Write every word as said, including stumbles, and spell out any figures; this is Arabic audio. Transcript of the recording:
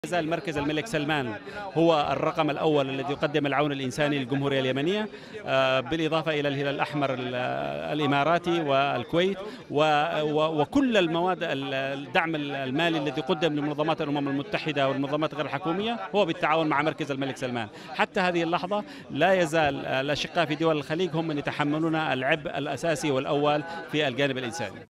يزال مركز الملك سلمان هو الرقم الأول الذي يقدم العون الإنساني للجمهورية اليمنية، بالإضافة إلى الهلال الأحمر الإماراتي والكويت وكل المواد الدعم المالي الذي قدم لمنظمات الأمم المتحدة والمنظمات غير الحكومية هو بالتعاون مع مركز الملك سلمان. حتى هذه اللحظة لا يزال الأشقاء في دول الخليج هم من يتحملون العبء الأساسي والأول في الجانب الإنساني.